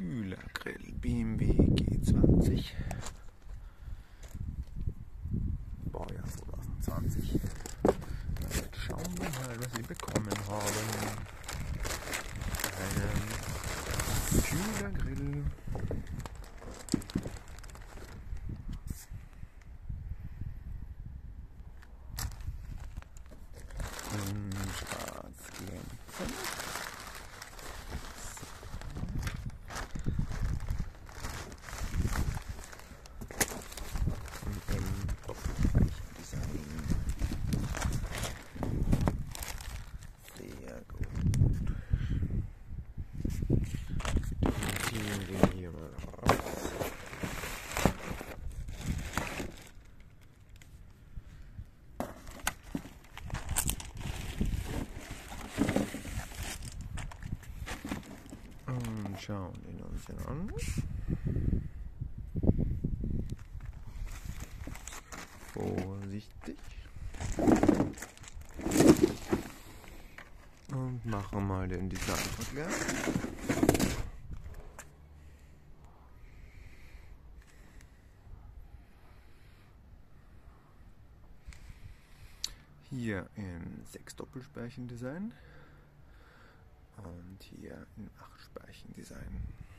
Kühlergrill BMW G20. Baujahr 2020. Jetzt schauen wir mal, was wir bekommen haben. Einen Kühlergrill. Schwarz glänzend. Im Doppelspeicherdesign. Sehr gut. Den ziehen wir hier mal raus. Und schauen ihn uns an. Vorsichtig. Und machen mal den Designvergleich. Hier im 6-Doppelspeichen-Design und hier im 8-Speichen-Design.